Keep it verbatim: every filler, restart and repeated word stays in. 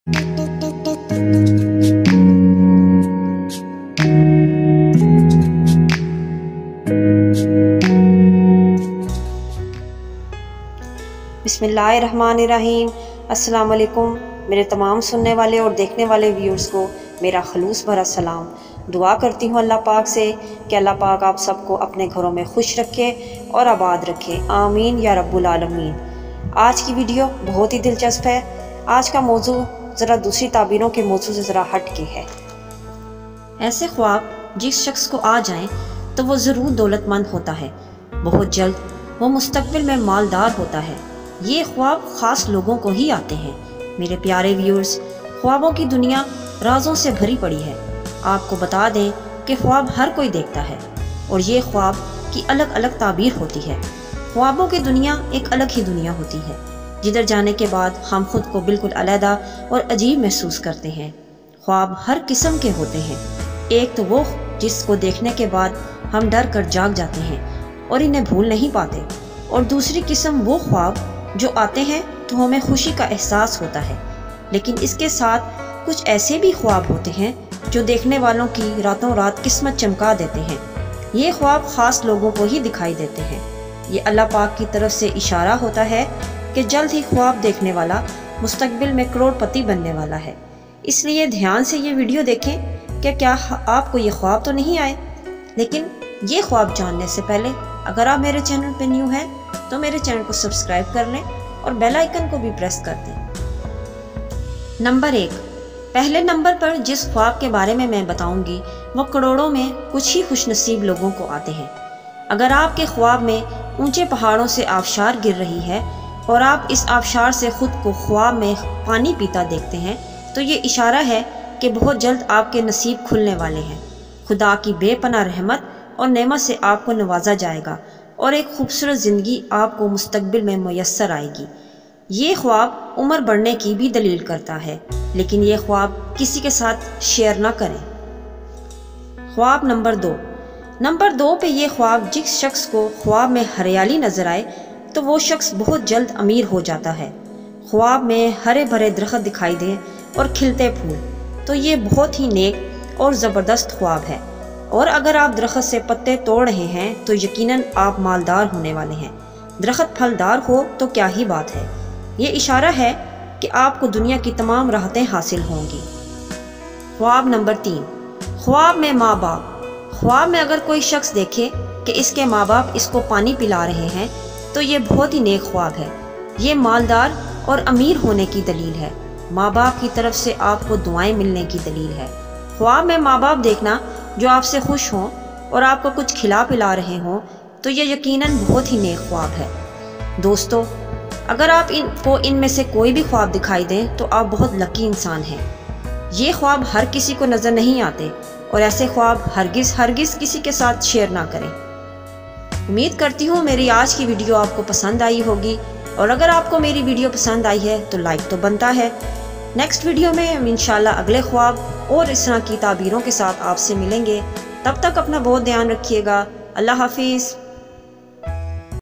बिस्मिल्लाहिर्रहमानिर्रहीम। अस्सलाम वालेकुम मेरे तमाम सुनने वाले और देखने वाले व्यूअर्स को मेरा खलूस भरा सलाम। दुआ करती हूँ अल्लाह पाक से कि अल्लाह पाक आप सबको अपने घरों में खुश रखे और आबाद रखे, आमीन या रब्बुल आलमीन। आज की वीडियो बहुत ही दिलचस्प है। आज का मौजू ज़रा दूसरी ताबीरों के मौजू से ज़रा हट के है। ऐसे ख्वाब जिस शख्स को आ जाएं तो वो ज़रूर दौलतमंद होता है, बहुत जल्द वो मुस्तकबिल में मालदार होता है। ये ख्वाब ख़ास लोगों को ही आते हैं। मेरे प्यारे व्यूअर्स, ख्वाबों की दुनिया राजों से भरी पड़ी है। आपको बता दें कि ख्वाब हर कोई देखता है और ये ख्वाब की अलग अलग ताबीर होती है। ख्वाबों की दुनिया एक अलग ही दुनिया होती है, जिधर जाने के बाद हम खुद को बिल्कुल अलहदा और अजीब महसूस करते हैं। ख्वाब हर किस्म के होते हैं। एक तो वो जिसको देखने के बाद हम डर कर जाग जाते हैं और इन्हें भूल नहीं पाते, और दूसरी किस्म वो ख्वाब जो आते हैं तो हमें खुशी का एहसास होता है। लेकिन इसके साथ कुछ ऐसे भी ख्वाब होते हैं जो देखने वालों की रातों रात किस्मत चमका देते हैं। ये ख्वाब ख़ास लोगों को ही दिखाई देते हैं। ये अल्लाह पाक की तरफ से इशारा होता है कि जल्द ही ख्वाब देखने वाला मुस्तकबिल में करोड़पति बनने वाला है। इसलिए ध्यान से ये वीडियो देखें कि क्या आपको ये ख्वाब तो नहीं आए। लेकिन ये ख्वाब जानने से पहले अगर आप मेरे चैनल पर न्यू हैं तो मेरे चैनल को सब्सक्राइब कर लें और बेल आइकन को भी प्रेस कर दें। नंबर एक, पहले नंबर पर जिस ख्वाब के बारे में मैं बताऊंगी वो करोड़ों में कुछ ही खुशनसीब लोगों को आते हैं। अगर आपके ख्वाब में ऊंचे पहाड़ों से आबशार गिर रही है और आप इस आबशार से खुद को ख्वाब में पानी पीता देखते हैं तो ये इशारा है कि बहुत जल्द आपके नसीब खुलने वाले हैं। खुदा की बेपनाह रहमत और नेमत से आपको नवाजा जाएगा और एक खूबसूरत ज़िंदगी आपको मुस्तकबिल में मुयस्सर आएगी। ये ख्वाब उम्र बढ़ने की भी दलील करता है, लेकिन ये ख्वाब किसी के साथ शेयर ना करें। ख्वाब नंबर दो नंबर दो पे ये ख्वाब जिस शख्स को ख्वाब में हरियाली नज़र आए तो वो शख्स बहुत जल्द अमीर हो जाता है। ख्वाब में हरे भरे दरख्त दिखाई दें और खिलते फूल तो ये बहुत ही नेक और ज़बरदस्त ख्वाब है। और अगर आप दरख्त से पत्ते तोड़ रहे हैं तो यकीनन आप मालदार होने वाले हैं। दरख्त फलदार हो तो क्या ही बात है। ये इशारा है कि आपको दुनिया की तमाम राहतें हासिल होंगी। ख्वाब नंबर तीन ख्वाब में माँ बाप ख्वाब में अगर कोई शख्स देखे कि इसके माँ बाप इसको पानी पिला रहे हैं तो ये बहुत ही नेक ख्वाब है। ये मालदार और अमीर होने की दलील है। माँ बाप की तरफ से आपको दुआएं मिलने की दलील है। ख्वाब में माँ बाप देखना जो आपसे खुश हों और आपको कुछ खिला पिला रहे हों तो ये यकीनन बहुत ही नेक ख्वाब है। दोस्तों, अगर आप इनको इनमें से कोई भी ख्वाब दिखाई दें तो आप बहुत लकी इंसान हैं। ये ख्वाब हर किसी को नज़र नहीं आते और ऐसे ख्वाब हरगिज़ हरगिज़ किसी के साथ शेयर ना करें। उम्मीद करती हूँ मेरी आज की वीडियो आपको पसंद आई होगी, और अगर आपको मेरी वीडियो पसंद आई है तो लाइक तो बनता है। नेक्स्ट वीडियो में हम इंशाल्लाह अगले ख्वाब और इस तरह की ताबीरों के साथ आपसे मिलेंगे। तब तक अपना बहुत ध्यान रखिएगा। अल्लाह हाफिज़।